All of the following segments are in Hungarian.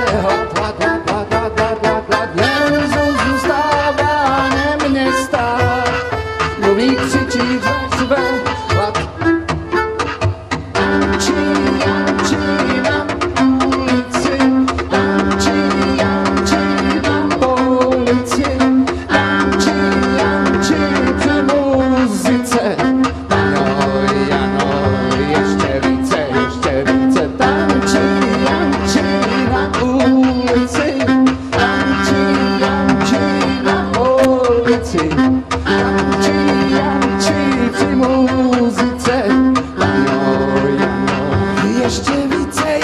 Jezus została, nie mnie sta. Lubi krzyczeć we ład. Janci na ulicy, Janci na ulicy, Janci przy muzyce. Jeszcze widzę, tańczy na ulicy, Janci na ulicy, Janci przy muzyce. Jeszcze widzę.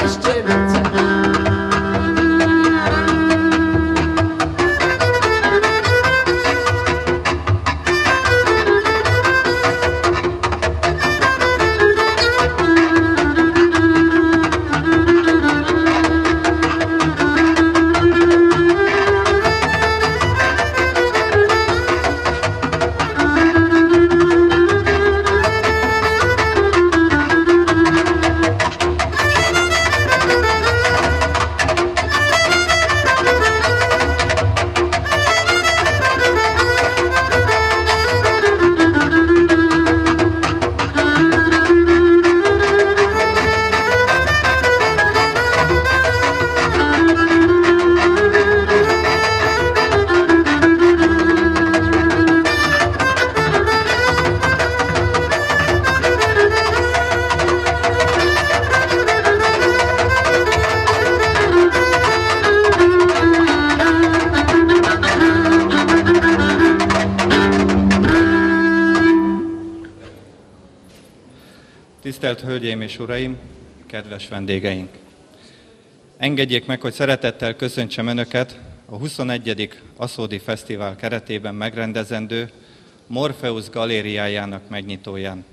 Tisztelt Hölgyeim és Uraim, kedves vendégeink! Engedjék meg, hogy szeretettel köszöntsem Önöket a 21. Aszódi Fesztivál keretében megrendezendő Morpheus galériájának megnyitóján.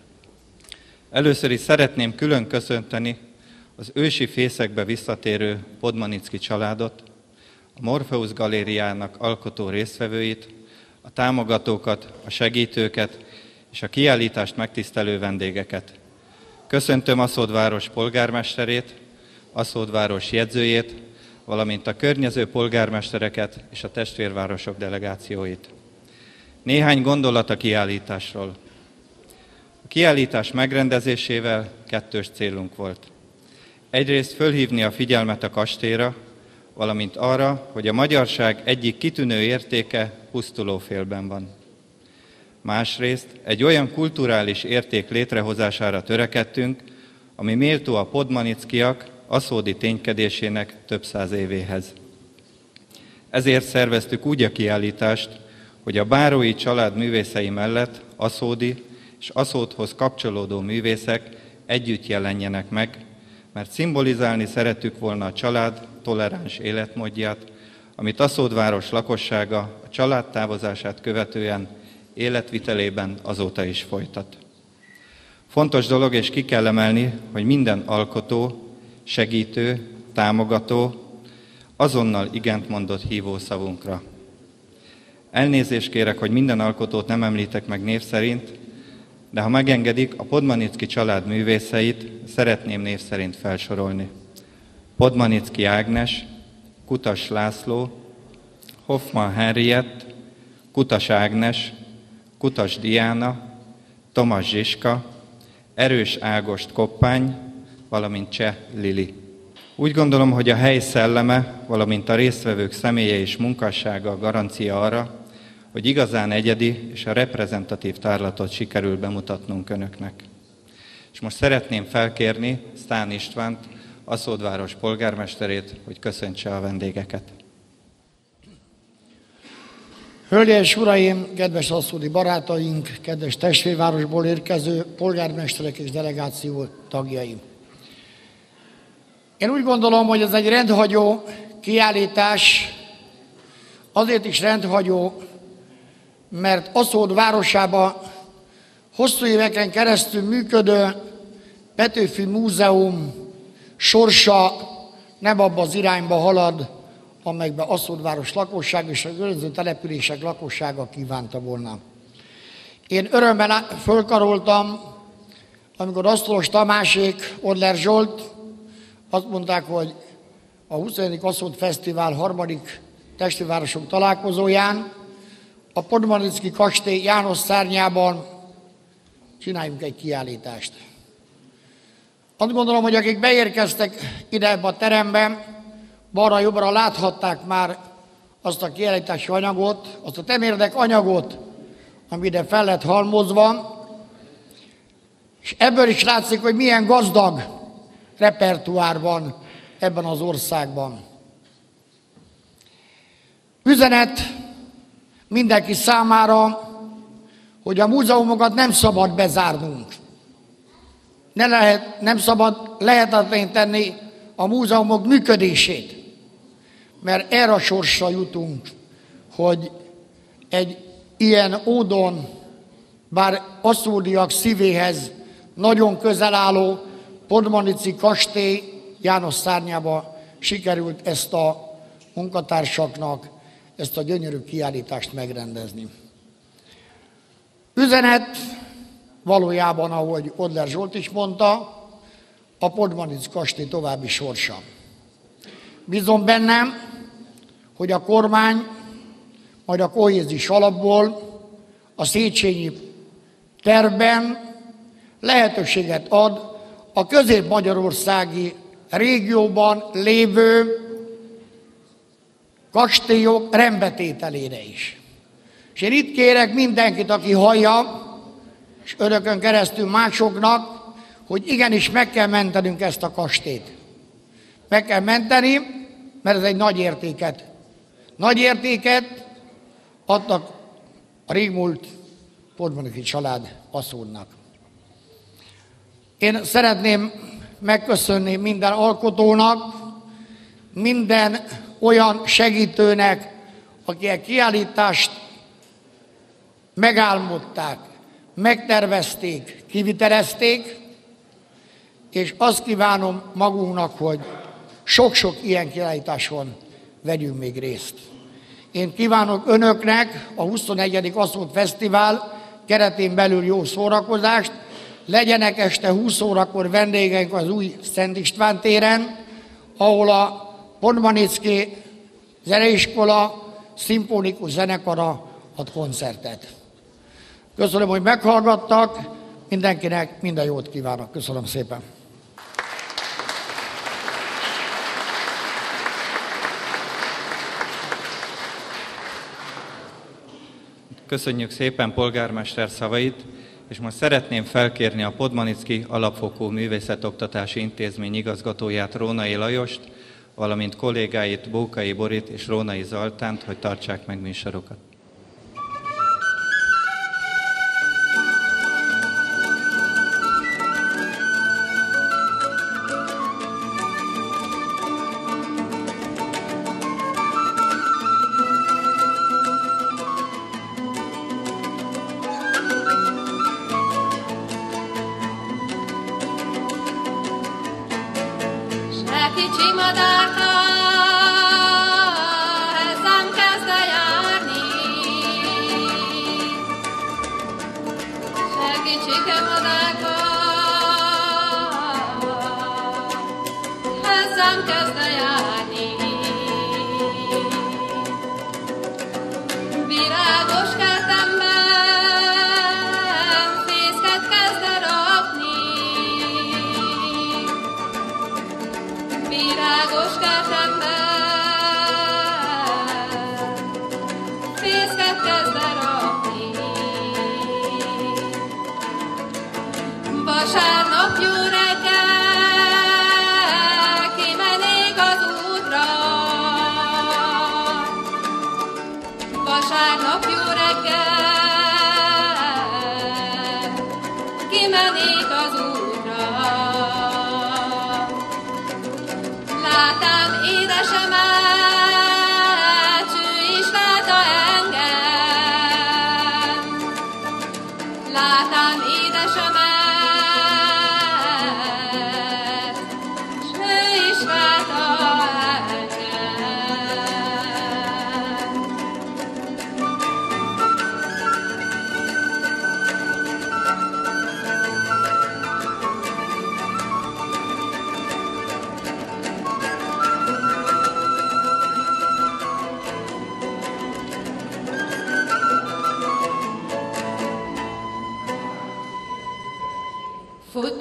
Először is szeretném külön köszönteni az ősi fészekbe visszatérő Podmanicki családot, a Morpheus galériának alkotó résztvevőit, a támogatókat, a segítőket és a kiállítást megtisztelő vendégeket. Köszöntöm Aszód város polgármesterét, Aszód város jegyzőjét, valamint a környező polgármestereket és a testvérvárosok delegációit. Néhány gondolat a kiállításról. A kiállítás megrendezésével kettős célunk volt. Egyrészt fölhívni a figyelmet a kastélyra, valamint arra, hogy a magyarság egyik kitűnő értéke pusztulófélben van. Másrészt egy olyan kulturális érték létrehozására törekedtünk, ami méltó a podmanickiak aszódi ténykedésének több száz évéhez. Ezért szerveztük úgy a kiállítást, hogy a bárói család művészei mellett aszódi és Aszódhoz kapcsolódó művészek együtt jelenjenek meg, mert szimbolizálni szerettük volna a család toleráns életmódját, amit Aszódváros lakossága a család távozását követően életvitelében azóta is folytat. Fontos dolog, és ki kell emelni, hogy minden alkotó, segítő, támogató azonnal igent mondott hívószavunkra. Elnézést kérek, hogy minden alkotót nem említek meg név szerint, de ha megengedik, a Podmanicki család művészeit szeretném név szerint felsorolni. Podmanicki Ágnes, Kutas László, Hoffman Henriett, Kutas Ágnes, Kutas Diana, Tomas Zsiska, Erős Ágost Koppány, valamint Cseh Lili. Úgy gondolom, hogy a hely szelleme, valamint a résztvevők személye és munkássága garancia arra, hogy igazán egyedi és a reprezentatív tárlatot sikerül bemutatnunk Önöknek. És most szeretném felkérni Sztán Istvánt, Aszódváros polgármesterét, hogy köszöntse a vendégeket. Hölgyeim és uraim, kedves aszódi barátaink, kedves testvérvárosból érkező polgármesterek és delegáció tagjaim! Én úgy gondolom, hogy ez egy rendhagyó kiállítás, azért is rendhagyó, mert Aszód városába hosszú éveken keresztül működő Petőfi Múzeum sorsa nem abba az irányba halad, amelybe Aszódváros lakosság és a környező települések lakossága kívánta volna. Én örömmel fölkaroltam, amikor Asztolos Tamásék, Odler Zsolt azt mondták, hogy a 21. Aszód Fesztivál harmadik testvérvárosok találkozóján a Podmanicki kastély János szárnyában csináljunk egy kiállítást. Azt gondolom, hogy akik beérkeztek ide ebbe a terembe, balra-jobbra láthatták már azt a kiállítási anyagot, azt a temérdek anyagot, ami ide fel lett halmozva, és ebből is látszik, hogy milyen gazdag repertoár van ebben az országban. Üzenet mindenki számára, hogy a múzeumokat nem szabad bezárnunk. Nem szabad lehetetlen tenni a múzeumok működését, mert erre a sorsra jutunk, hogy egy ilyen módon, bár aszódiak szívéhez nagyon közel álló Podmanici kastély János szárnyába sikerült ezt a munkatársaknak ezt a gyönyörű kiállítást megrendezni. Üzenet valójában, ahogy Odler Zsolt is mondta, a Podmanici kastély további sorsa. Bízom bennem, hogy a kormány majd a kohéziós alapból a Széchenyi tervben lehetőséget ad a közép-magyarországi régióban lévő kastélyok rendbetételére is. És én itt kérek mindenkit, aki hallja, és önökön keresztül másoknak, hogy igenis meg kell mentenünk ezt a kastélyt. Meg kell menteni, mert ez egy nagy értéket adtak a régmúlt Podmanici család Aszódnak. Én szeretném megköszönni minden alkotónak, minden olyan segítőnek, akik a kiállítást megálmodták, megtervezték, kivitelezték, és azt kívánom magunknak, hogy sok-sok ilyen kiállításon vegyünk még részt. Én kívánok önöknek a 21. Aszód Fesztivál keretén belül jó szórakozást, legyenek este 20 órakor vendégeink az új Szent István téren, ahol a Podmanicki Zeneiskola szimfonikus zenekara ad koncertet. Köszönöm, hogy meghallgattak, mindenkinek minden jót kívánok. Köszönöm szépen. Köszönjük szépen polgármester szavait, és most szeretném felkérni a Podmanicki Alapfokú Művészetoktatási Intézmény igazgatóját, Rónai Lajost, valamint kollégáit, Bókai Borit és Rónai Zoltánt, hogy tartsák meg műsorokat. Kicsi madárka, hozzám kezd a járni. Se kicsike madárka, hozzám kezd a járni. Virágos kertemben fészket kezd a rakni. Virágos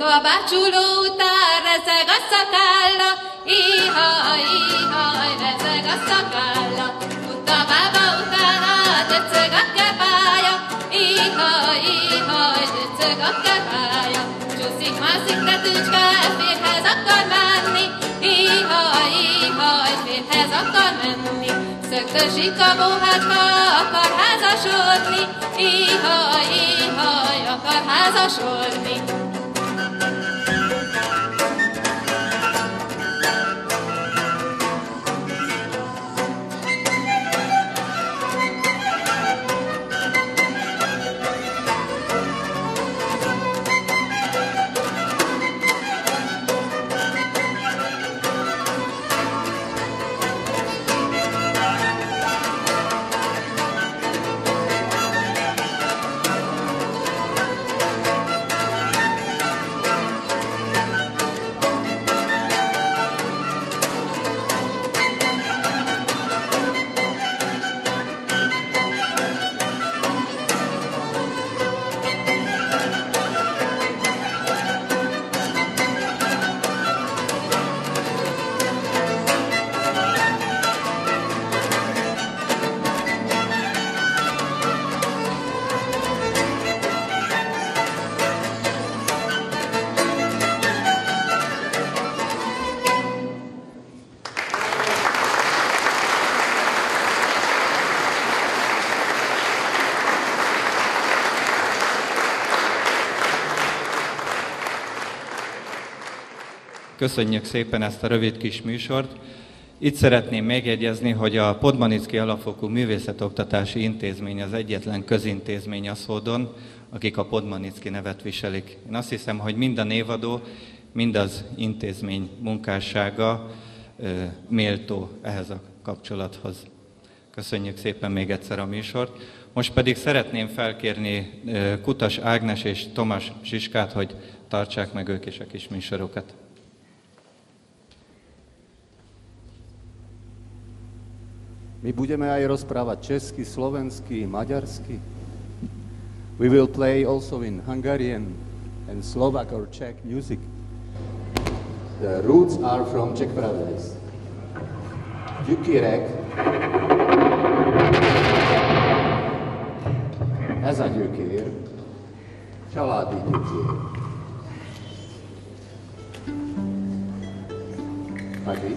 Iha bácsuló után rezeg a szakálla, iha, rezeg a szakálla. Fut a bába utána, döcög a kebája, iha, döcög a kebája. Csúszik-mászik tetőcske, férhez akar menni, iha, férhez akar menni. Szögdösik a bohácska, akar házasodni, iha, akar házasodni. Köszönjük szépen ezt a rövid kis műsort. Itt szeretném megjegyezni, hogy a Podmanicki Alapfokú Művészetoktatási Intézmény az egyetlen közintézmény Aszódon, akik a Podmanicki nevet viselik. Én azt hiszem, hogy mind a névadó, mind az intézmény munkássága méltó ehhez a kapcsolathoz. Köszönjük szépen még egyszer a műsort. Most pedig szeretném felkérni Kutas Ágnes és Tomas Zsiskát, hogy tartsák meg ők is a kis műsorokat. My budeme aj rozprávať česky, slovensky, maďarsky. We will play also in Hungarian and Slovak or Czech music. The roots are from Czech Brothers. Gyükérek. Ez a gyökér. Családi gyökér. Magi.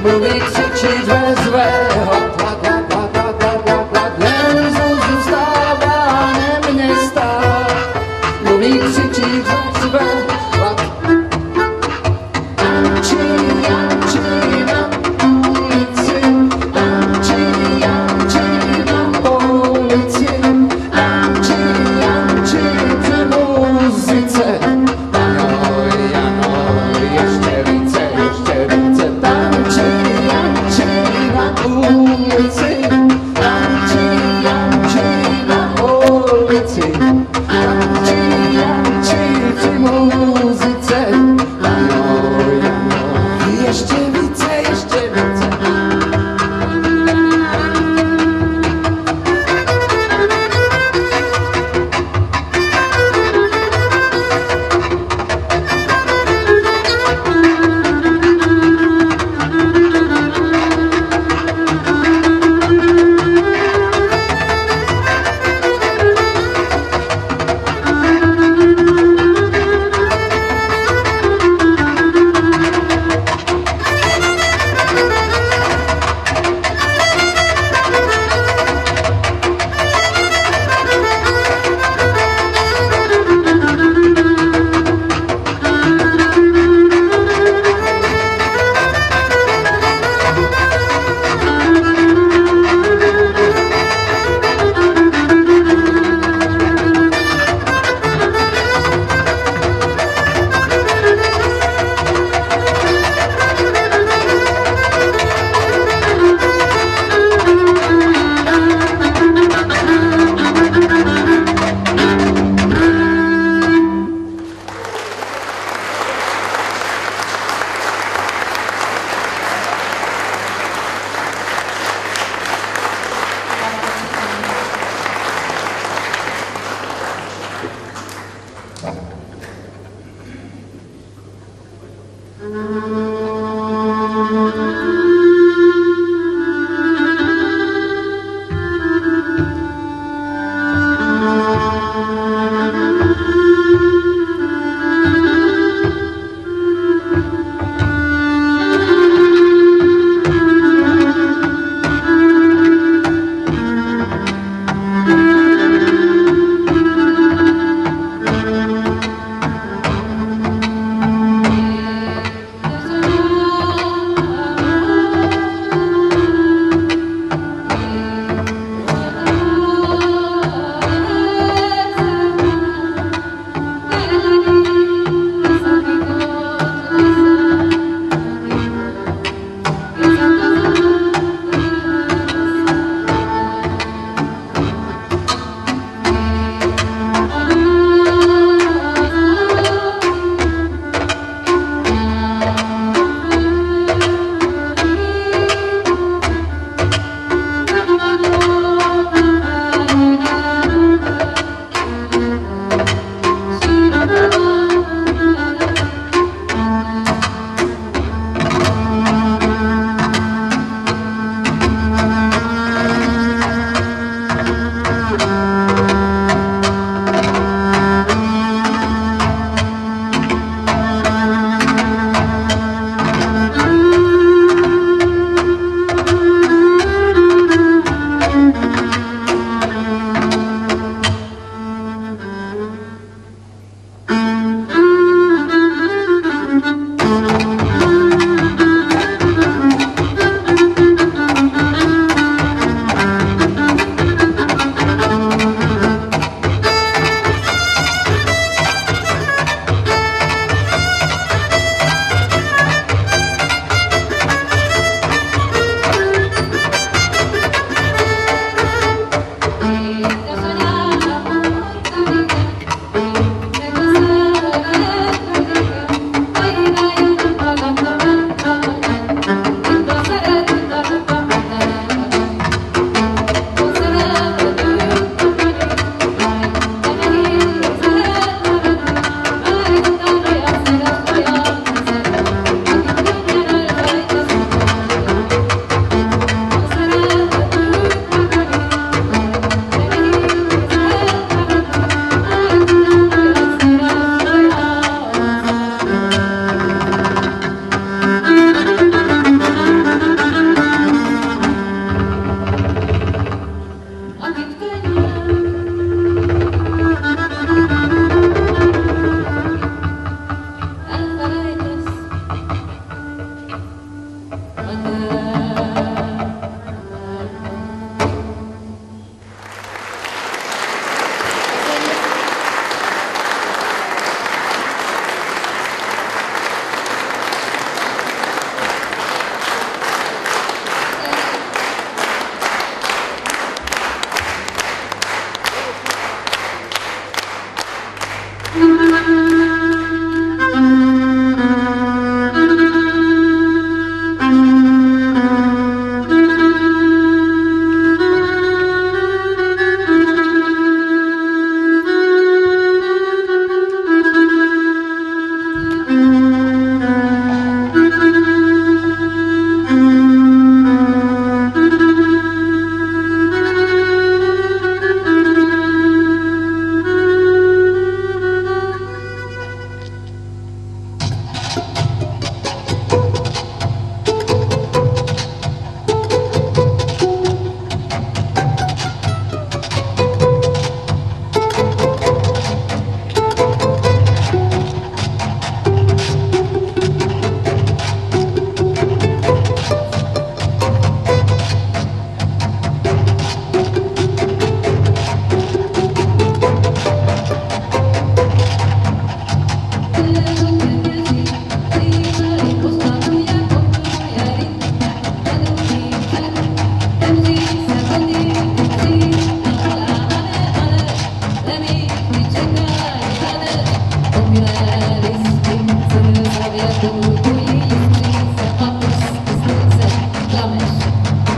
mluví, křičí, zve, hlad, hlad, hlad, hlad, hlad, hlad, hlad, hlad, jen zůstává neměstá, mluví, křičí, zve, hlad. Ještě více, tančí na ulici.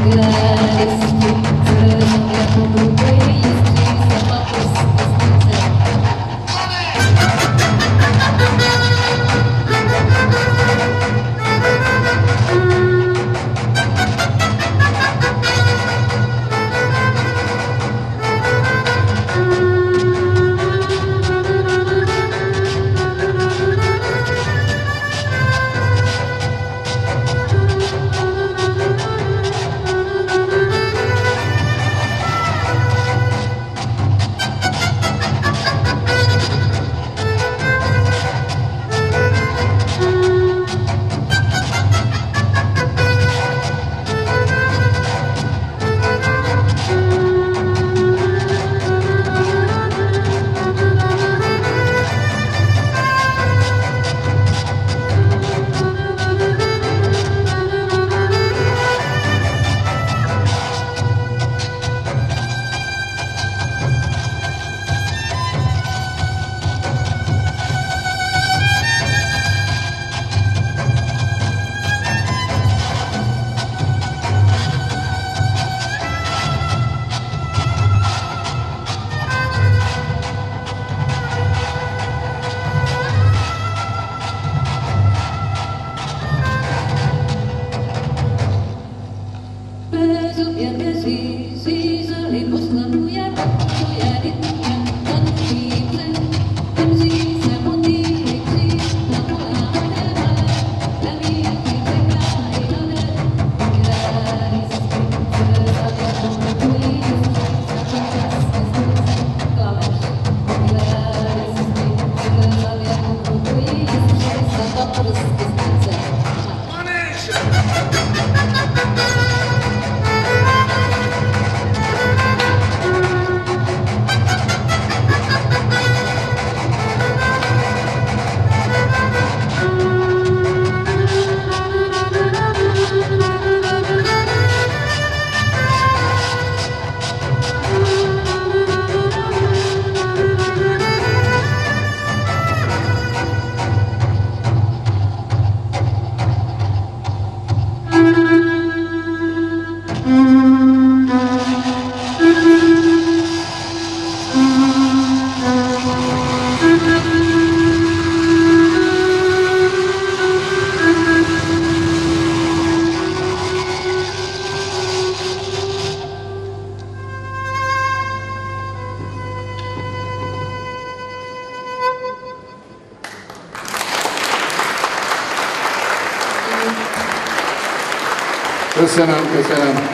Köszönöm, köszönöm.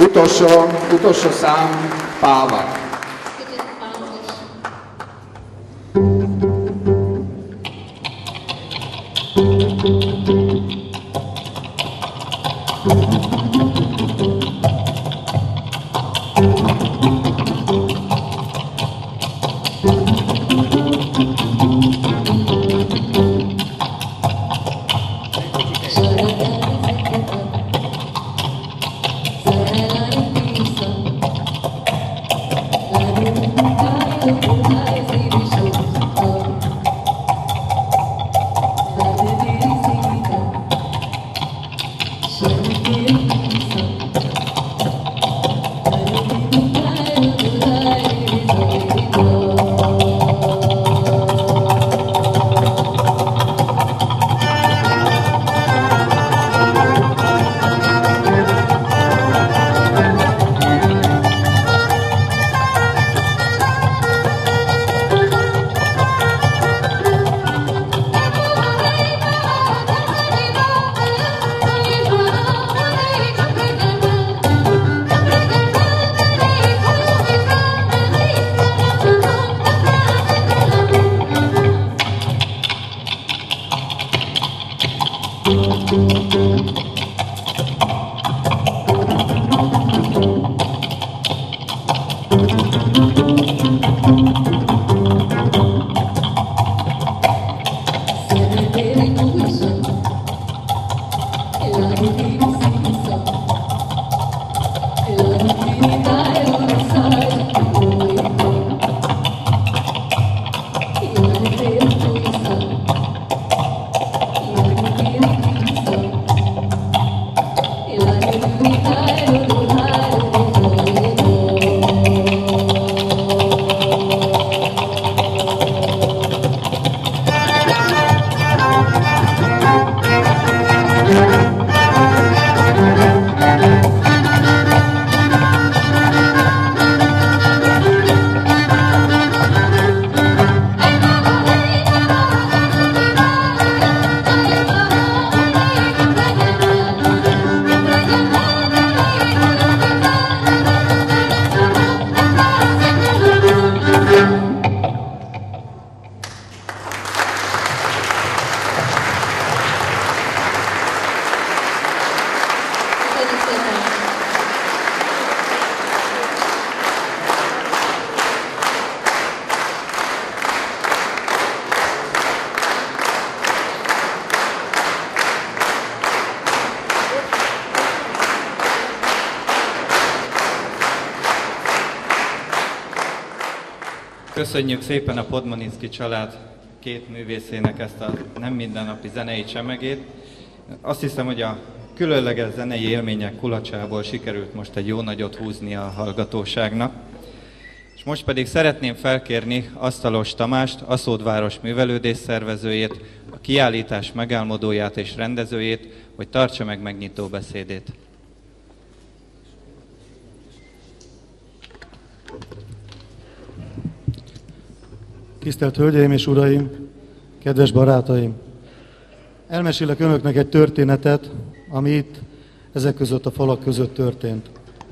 Utolsó szám, Páva. I szépen! Köszönjük szépen a Podmanicki család két művészének ezt a nem mindennapi zenei csemegét. Azt hiszem, hogy a különleges zenei élmények kulacsából sikerült most egy jó nagyot húzni a hallgatóságnak. És most pedig szeretném felkérni Asztalos Tamást, Aszódváros művelődés szervezőjét, a kiállítás megálmodóját és rendezőjét, hogy tartsa meg megnyitó beszédét. Tisztelt Hölgyeim és Uraim, kedves barátaim! Elmesélek önöknek egy történetet, ami itt, ezek között a falak között történt.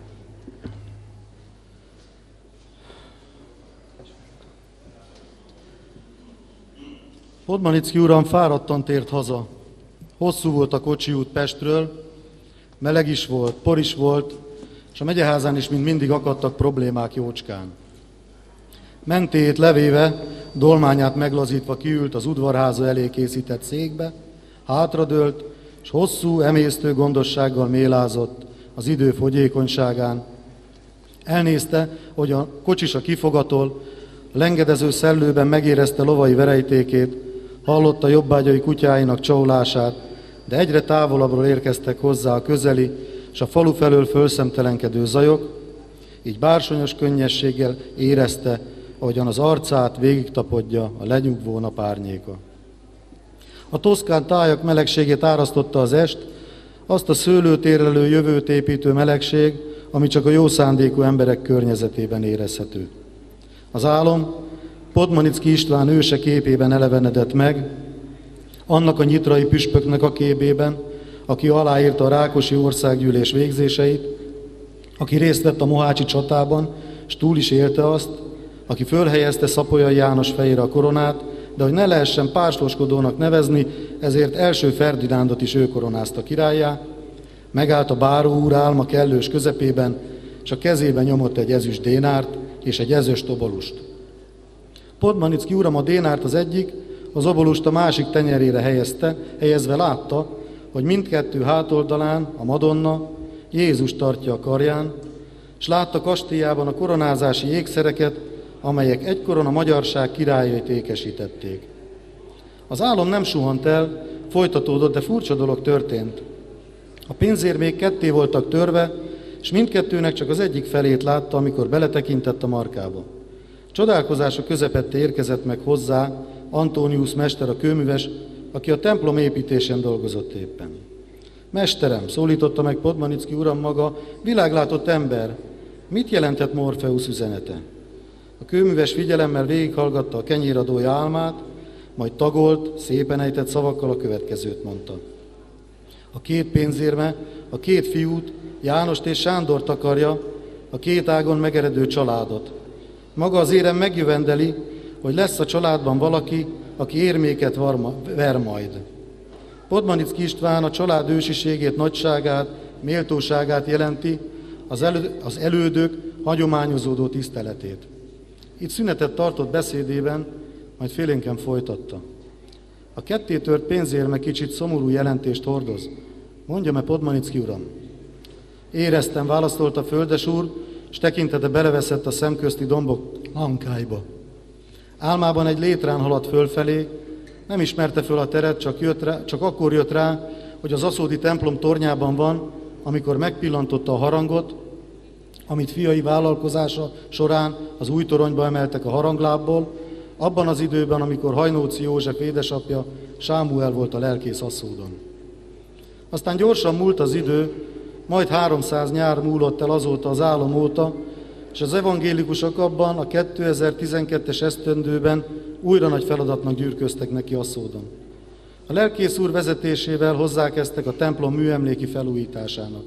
Podmanicki uram fáradtan tért haza. Hosszú volt a kocsiút Pestről, meleg is volt, por is volt, és a megyeházán is, mint mindig akadtak problémák jócskán. Mentéjét levéve, dolmányát meglazítva kiült az udvarháza elé készített székbe, hátradőlt, és hosszú, emésztő gondossággal mélázott az idő fogyékonyságán. Elnézte, hogy a kocsisa kifogatol, a lengedező szellőben megérezte lovai verejtékét, hallotta jobbágyai kutyáinak csaulását, de egyre távolabbról érkeztek hozzá a közeli és a falu felől fölszemtelenkedő zajok, így bársonyos könnyességgel érezte, ahogyan az arcát végigtapodja a lenyugvó nap árnyéka. A toszkán tájak melegségét árasztotta az est, azt a szőlőtérrelő jövőt építő melegség, ami csak a jó szándékú emberek környezetében érezhető. Az álom Podmanicki István őse képében elevenedett meg, annak a nyitrai püspöknek a képében, aki aláírta a Rákosi Országgyűlés végzéseit, aki részt vett a mohácsi csatában, s túl is élte azt, aki fölhelyezte Szapolyai János fejére a koronát, de hogy ne lehessen párslóskodónak nevezni, ezért első Ferdinándot is ő koronázta királlyá, megállt a báró úr álma kellős közepében, és a kezében nyomott egy ezüst dénárt és egy ezüst obolust. Podmanicki uram a dénárt az egyik, az obolust a másik tenyerére helyezve látta, hogy mindkettő hátoldalán a Madonna Jézus tartja a karján, és látta kastélyában a koronázási ékszereket, amelyek egykoron a magyarság királyait ékesítették. Az álom nem suhant el, folytatódott, de furcsa dolog történt. A pénzérmék ketté voltak törve, és mindkettőnek csak az egyik felét látta, amikor beletekintett a markába. Csodálkozása közepette érkezett meg hozzá Antonius mester, a kőműves, aki a templom építésén dolgozott éppen. Mesterem, szólította meg Podmanicki uram maga, világlátott ember, mit jelentett Morpheus üzenete? A kőműves figyelemmel végighallgatta a kenyéradója álmát, majd tagolt, szépen ejtett szavakkal a következőt mondta. A két pénzérme, a két fiút, Jánost és Sándort akarja, a két ágon megeredő családot. Maga az érem megjövendeli, hogy lesz a családban valaki, aki érméket ver majd. Podmanicki István a család ősiségét, nagyságát, méltóságát jelenti, az elődök hagyományozódó tiszteletét. Itt szünetet tartott beszédében, majd félénken folytatta. A kettétört pénzérme kicsit szomorú jelentést hordoz. Mondja-e, Podmanicki uram? Éreztem, válaszolta földes úr, s tekintete beleveszett a szemközti dombok lankáiba. Álmában egy létrán haladt fölfelé, nem ismerte föl a teret, csak akkor jött rá, hogy az aszódi templom tornyában van, amikor megpillantotta a harangot, amit fiai vállalkozása során az új toronyba emeltek a haranglábból, abban az időben, amikor Hajnóci József édesapja Sámuel volt a lelkész Aszódon. Aztán gyorsan múlt az idő, majd 300 nyár múlott el azóta az álom óta, és az evangélikusok abban a 2012-es esztendőben újra nagy feladatnak gyűrköztek neki Aszódon. A lelkész úr vezetésével hozzákezdtek a templom műemléki felújításának.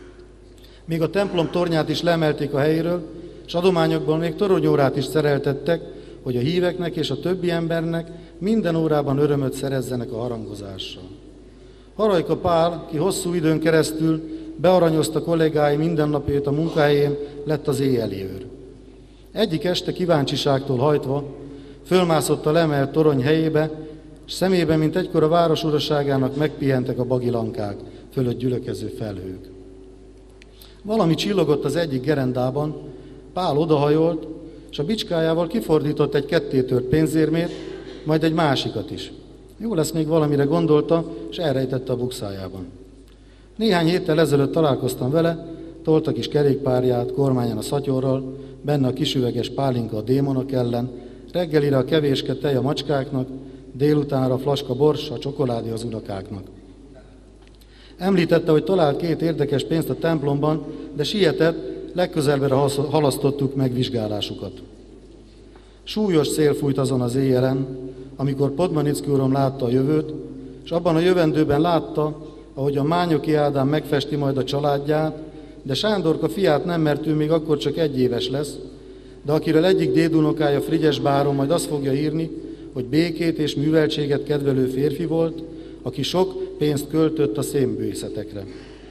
Még a templom tornyát is leemelték a helyéről, és adományokból még toronyórát is szereltettek, hogy a híveknek és a többi embernek minden órában örömöt szerezzenek a harangozással. Harajka Pál, ki hosszú időn keresztül bearanyozta kollégái mindennapjait a munkahelyén, lett az éjjeli őr. Egyik este kíváncsiságtól hajtva fölmászott a leemelt torony helyébe, és szemében, mint egykor a város uraságának megpihentek a bagilankák, fölött gyülekező felhők. Valami csillogott az egyik gerendában, Pál odahajolt, és a bicskájával kifordított egy kettétört pénzérmét, majd egy másikat is. Jó lesz, még valamire gondolta, és elrejtette a bukszájában. Néhány héttel ezelőtt találkoztam vele, tolta kis kerékpárját, kormányán a szatyorral, benne a kisüveges pálinka a démonok ellen, reggelire a kevéske tej a macskáknak, délutánra a flaska bors, a csokoládé az unokáknak. Említette, hogy talált 2 érdekes pénzt a templomban, de sietett, legközelebbre halasztottuk meg vizsgálásukat. Súlyos szél fújt azon az éjjelen, amikor Podmanicki uram látta a jövőt, és abban a jövendőben látta, ahogy a Mányoki Ádám megfesti majd a családját, de Sándorka fiát nem, mert ő még akkor csak 1 éves lesz, de akiről egyik dédunokája Frigyes báron majd azt fogja írni, hogy békét és műveltséget kedvelő férfi volt, aki sok pénzt költött a szénbőszetekre.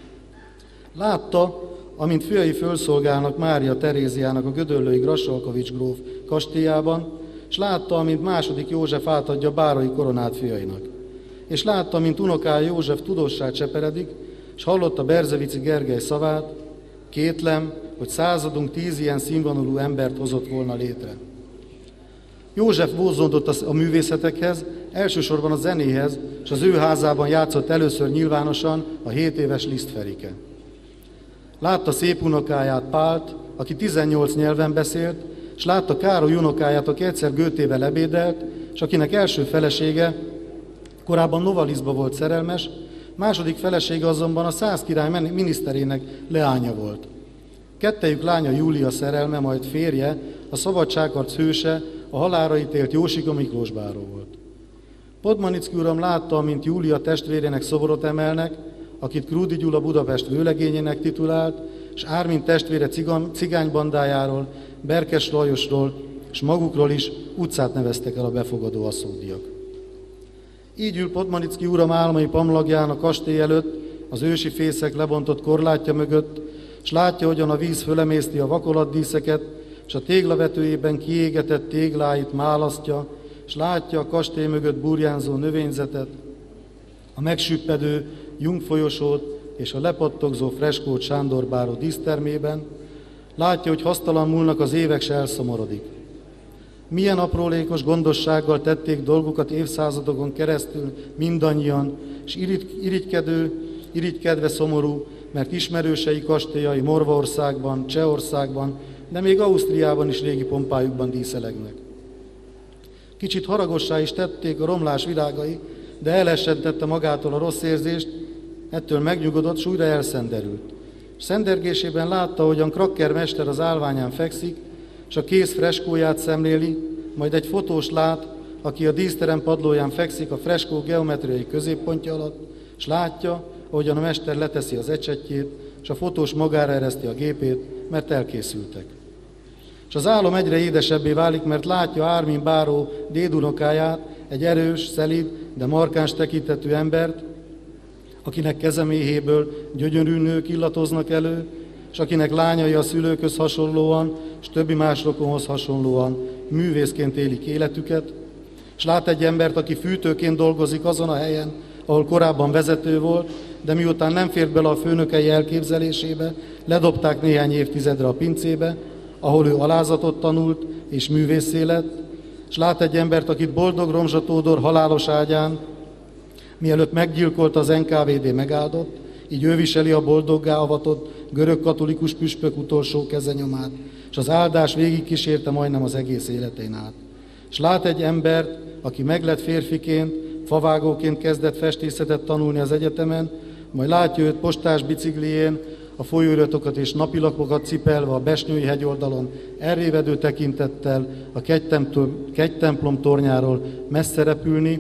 Látta, amint fiai fölszolgálnak Mária Teréziának a gödöllői Grassalkovics gróf kastélyában, és látta, amint második József átadja bárai koronát fiainak. És látta, mint unokája József tudóssá cseperedik, és hallotta Berzevici Gergely szavát, kétlem, hogy századunk 10 ilyen színvonalú embert hozott volna létre. József vonzódott a művészetekhez, elsősorban a zenéhez, és az ő házában játszott először nyilvánosan a 7 éves Liszt Ferike. Látta szép unokáját, Pált, aki 18 nyelven beszélt, és látta Károly unokáját, aki egyszer Goethevel ebédelt, és akinek első felesége korábban Novaliszba volt szerelmes, második felesége azonban a Szász király miniszterének leánya volt. Kettejük lánya Júlia szerelme, majd férje, a szabadságharc hőse, a halálra ítélt Jósika Miklós báró volt. Podmanicki uram látta, amint Júlia testvérének szobrot emelnek, akit Krúdy Gyula Budapest vőlegényének titulált, és Ármin testvére cigánybandájáról, Berkes Lajosról és magukról is utcát neveztek el a befogadó asszódiak. Így ül Podmanicki uram álmai pamlagján a kastély előtt, az ősi fészek lebontott korlátja mögött, és látja, hogyan a víz fölemészti a vakolatdíszeket, és a téglavetőjében kiégetett tégláit málasztja, és látja a kastély mögött burjánzó növényzetet, a megsüppedő Jungfolyosót és a lepattogzó freskót Sándor báró dísztermében, látja, hogy hasztalan múlnak az évek, s elszomorodik. Milyen aprólékos gondossággal tették dolgukat évszázadokon keresztül mindannyian, és irigykedve szomorú, mert ismerősei kastélyai Morvaországban, Csehországban, de még Ausztriában is régi pompájukban díszelegnek. Kicsit haragossá is tették a romlás virágai, de elesentette magától a rossz érzést, ettől megnyugodott, s újra elszenderült. Szendergésében látta, hogyan Krakker mester az állványán fekszik, és a kéz freskóját szemléli, majd egy fotós lát, aki a díszterem padlóján fekszik a freskó geometriai középpontja alatt, és látja, ahogyan a mester leteszi az ecsetjét, és a fotós magára ereszti a gépét, mert elkészültek. És az álom egyre édesebbé válik, mert látja Ármin báró dédunokáját, egy erős, szelíd, de markáns tekintetű embert, akinek kezeméhéből gyönyörű nők illatoznak elő, és akinek lányai a szülőkhöz hasonlóan, és többi más rokonhoz hasonlóan művészként élik életüket, és lát egy embert, aki fűtőként dolgozik azon a helyen, ahol korábban vezető volt, de miután nem fért bele a főnökei elképzelésébe, ledobták néhány évtizedre a pincébe, ahol ő alázatot tanult és művészé lett, és lát egy embert, akit Boldog Romzsa Tódor halálos ágyán, mielőtt meggyilkolta az NKVD megáldott, így ő viseli a boldoggá avatott görög-katolikus püspök utolsó kezenyomát, és az áldás végig kísérte majdnem az egész életén át. És lát egy embert, aki meglett férfiként, favágóként kezdett festészetet tanulni az egyetemen, majd látja őt postás biciklijén, a folyóiratokat és napilapokat cipelve a Besnyői hegyoldalon, elrévedő tekintettel a kegytemplom tornyáról messze repülni,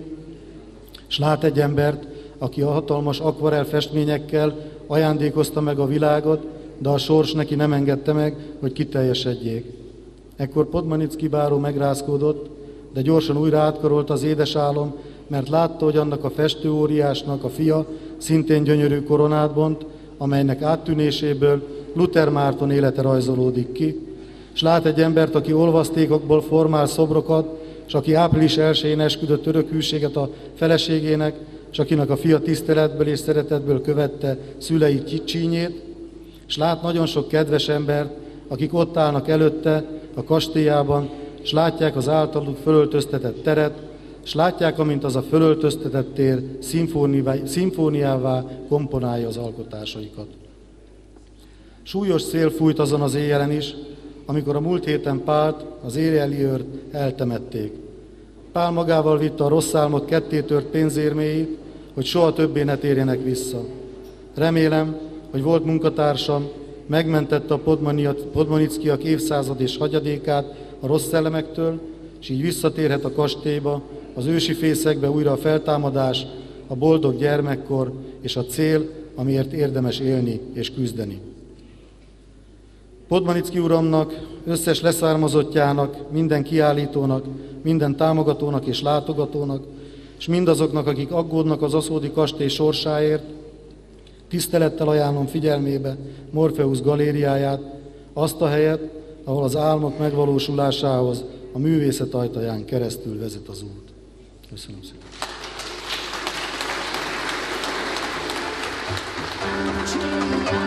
és lát egy embert, aki a hatalmas akvarell festményekkel ajándékozta meg a világot, de a sors neki nem engedte meg, hogy kiteljesedjék. Ekkor Podmanicki báró megrázkódott, de gyorsan újra átkarolt az édes álom, mert látta, hogy annak a festőóriásnak a fia szintén gyönyörű koronát bont, amelynek áttűnéséből Luther Márton élete rajzolódik ki, és lát egy embert, aki olvasztékokból formál szobrokat, és aki április 1-én esküdött örök hűséget a feleségének, és akinek a fia tiszteletből és szeretetből követte szülei csínyét, és lát nagyon sok kedves embert, akik ott állnak előtte a kastélyában, és látják az általuk fölöltöztetett teret, és látják, amint az a fölöltöztetett tér szimfóniává komponálja az alkotásaikat. Súlyos szél fújt azon az éjjelen is, amikor a múlt héten Pált, az Éleliőrt eltemették. Pál magával vitte a rossz álmok kettétört pénzérméit, hogy soha többé ne térjenek vissza. Remélem, hogy volt munkatársam, megmentette a Podmanickiak évszázad és hagyadékát a rossz szellemektől, és így visszatérhet a kastélyba, az ősi fészekbe újra a feltámadás, a boldog gyermekkor és a cél, amiért érdemes élni és küzdeni. Podmanicki uramnak, összes leszármazottjának, minden kiállítónak, minden támogatónak és látogatónak, és mindazoknak, akik aggódnak az aszódi kastély sorsáért, tisztelettel ajánlom figyelmébe Morpheus galériáját, azt a helyet, ahol az álmok megvalósulásához a művészet ajtaján keresztül vezet az út. Köszönöm szépen.